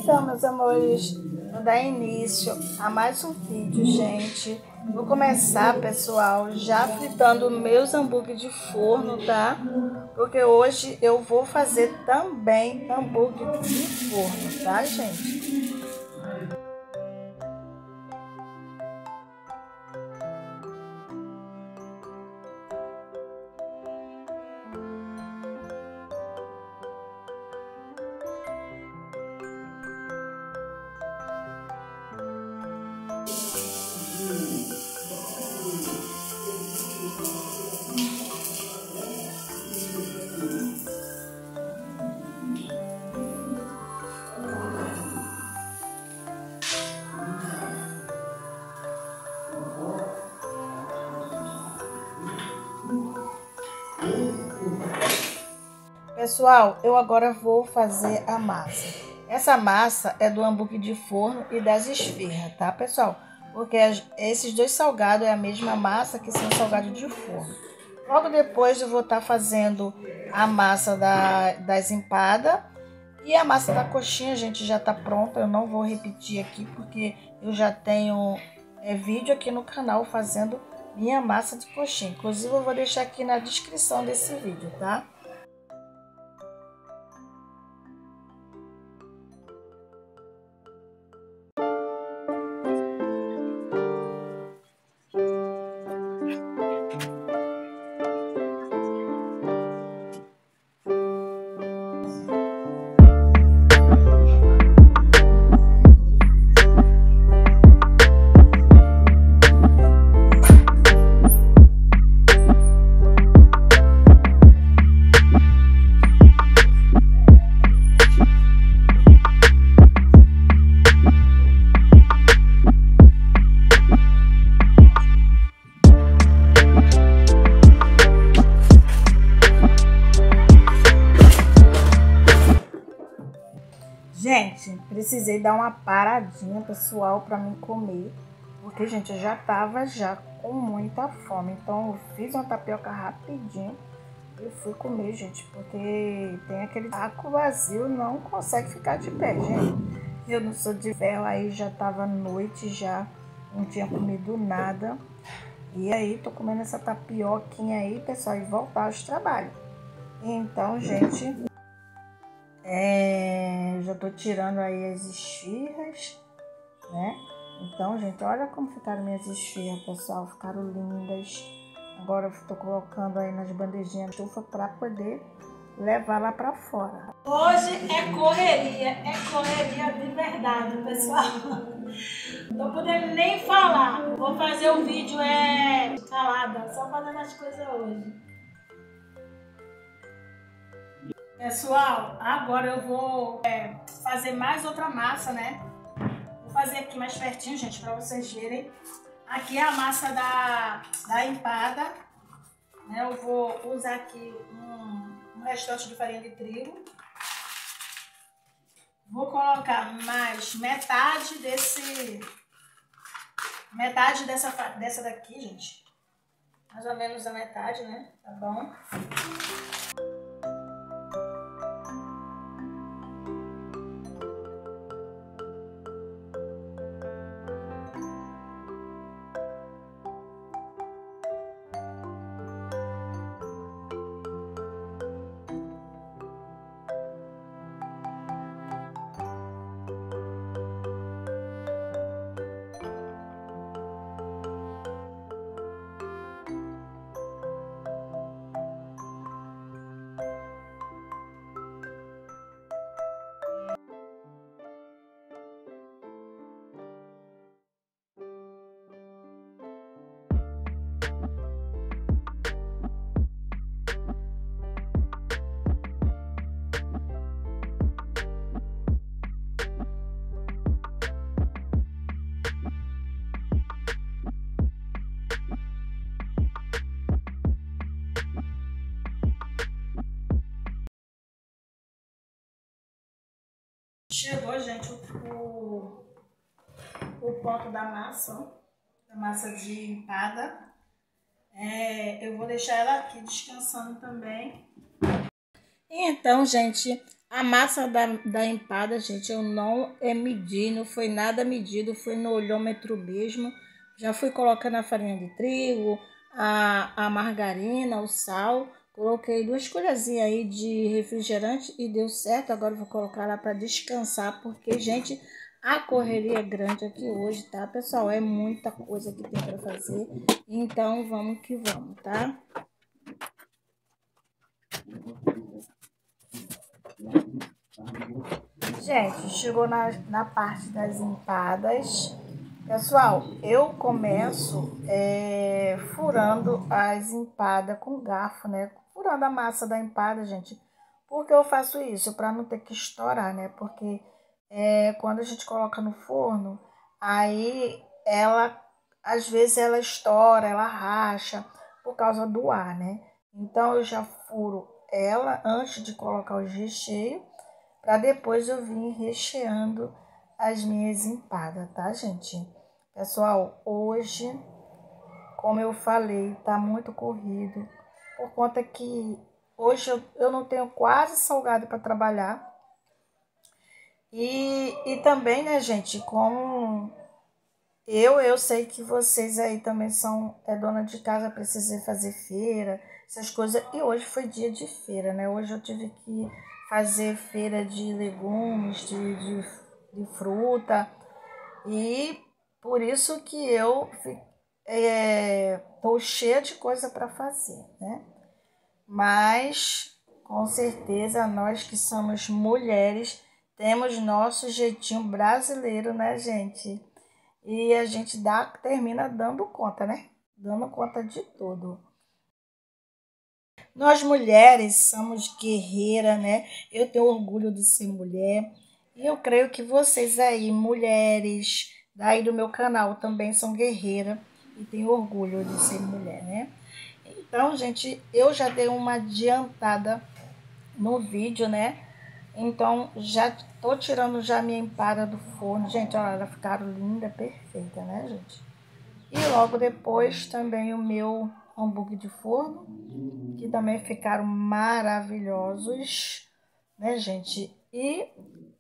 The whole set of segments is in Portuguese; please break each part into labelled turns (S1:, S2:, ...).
S1: Então, meus amores, vou dar início a mais um vídeo, gente. Vou começar, pessoal, já fritando meus hambúrguer de forno, tá? Porque hoje eu vou fazer também hambúrguer de forno, tá, gente? Pessoal, eu agora vou fazer a massa. Essa massa é do hambúrguer de forno e das esfirras, tá, pessoal? Porque esses dois salgados é a mesma massa que são salgados de forno. Logo depois eu vou estar fazendo a massa das empadas e a massa da coxinha, gente, já tá pronta. Eu não vou repetir aqui porque eu já tenho vídeo aqui no canal fazendo minha massa de coxinha. Inclusive eu vou deixar aqui na descrição desse vídeo, tá? Gente, precisei dar uma paradinha, pessoal, para mim comer, porque, gente, eu já tava com muita fome. Então eu fiz uma tapioca rapidinho e fui comer, gente, porque tem aquele saco vazio, não consegue ficar de pé, gente. Eu não sou de ferro, aí já tava noite, já não tinha comido nada. E aí tô comendo essa tapioquinha aí, pessoal, e voltar aos trabalhos. Então, gente, já tô tirando aí as esfirras, né? Então, gente, olha como ficaram minhas esfirras, pessoal. Ficaram lindas. Agora eu tô colocando aí nas bandejinhas de estufa para poder levar lá para fora.
S2: Hoje é correria de verdade, pessoal. Não tô podendo nem falar. Vou fazer o vídeo calada, só fazendo as coisas hoje. Pessoal, agora eu vou fazer mais outra massa, né? Vou fazer aqui mais pertinho, gente, para vocês verem. Aqui é a massa da empada, né? Eu vou usar aqui um restante de farinha de trigo. Vou colocar mais metade dessa daqui, gente. Mais ou menos a metade, né? Tá bom? Chegou, gente, o ponto da massa, ó, da massa de empada. Eu vou deixar ela aqui descansando também. Então, gente,
S1: A massa da empada, gente, eu não medi, não foi nada medido, foi no olhômetro mesmo. Já fui colocando a farinha de trigo, a margarina, o sal. Coloquei 2 colherzinhas aí de refrigerante e deu certo. Agora eu vou colocar lá para descansar, porque, gente, a correria é grande aqui hoje, tá, pessoal? É muita coisa que tem para fazer. Então, vamos que vamos, tá? Gente, chegou na parte das empadas. Pessoal, eu começo furando as empadas com garfo, né? Furando a massa da empada, gente. Por que eu faço isso? Para não ter que estourar, né? Porque quando a gente coloca no forno, aí ela, às vezes ela estoura, ela racha por causa do ar, né? Então eu já furo ela antes de colocar os recheios para depois eu vir recheando as minhas empadas, tá, gente? Pessoal, hoje, como eu falei, tá muito corrido, por conta que hoje eu não tenho quase salgado para trabalhar. E também, né, gente, como eu sei que vocês aí também são dona de casa, precisei fazer feira, essas coisas. E hoje foi dia de feira, né? Hoje eu tive que fazer feira de legumes, de fruta. E por isso que eu tô cheia de coisa para fazer, né? Mas com certeza nós que somos mulheres temos nosso jeitinho brasileiro, né, gente? E a gente termina dando conta, né? Dando conta de tudo. Nós mulheres somos guerreiras, né? Eu tenho orgulho de ser mulher. E eu creio que vocês aí, mulheres daí do meu canal, também são guerreiras e têm orgulho de ser mulher, né? Então, gente, eu já dei uma adiantada no vídeo, né? Então, já tô tirando já minha empada do forno. Gente, olha, elas ficaram linda, perfeita, né, gente? E logo depois também o meu hambúrguer de forno, que também ficaram maravilhosos, né, gente? E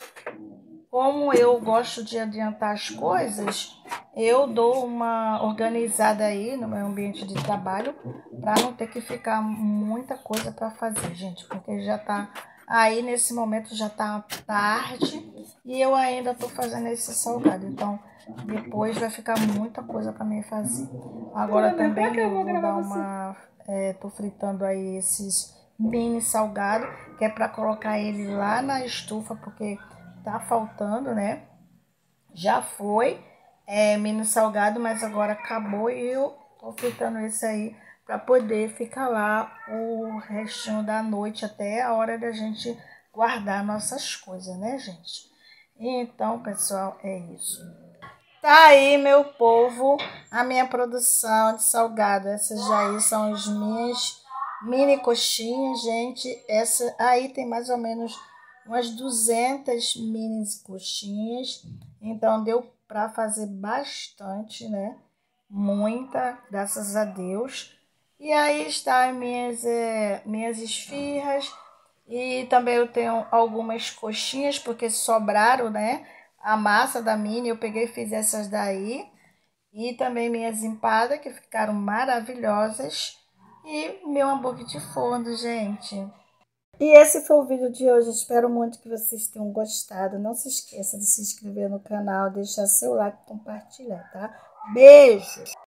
S1: como eu gosto de adiantar as coisas, eu dou uma organizada aí no meu ambiente de trabalho para não ter que ficar muita coisa para fazer, gente, porque já tá aí nesse momento já tá tarde e eu ainda tô fazendo esse salgado, então depois vai ficar muita coisa para mim fazer. Agora também eu vou dar uma tô fritando aí esses mini salgado, que é para colocar ele lá na estufa, porque tá faltando, né? Já foi mini salgado, mas agora acabou e eu tô fritando esse aí para poder ficar lá o restinho da noite até a hora da gente guardar nossas coisas, né, gente? Então, pessoal, é isso. Tá aí, meu povo, a minha produção de salgado. Essas aí são as minhas mini coxinhas, gente. Essa aí tem mais ou menos umas 200 mini coxinhas. Então deu para fazer bastante, né? Muita, graças a Deus. E aí está as minhas esfirras. E também eu tenho algumas coxinhas, porque sobraram, né? A massa da mini, eu peguei e fiz essas daí. E também minhas empadas, que ficaram maravilhosas. E meu hambúrguer de forno, gente. E esse foi o vídeo de hoje. Espero muito que vocês tenham gostado. Não se esqueça de se inscrever no canal, deixar seu like e compartilhar, tá? Beijo!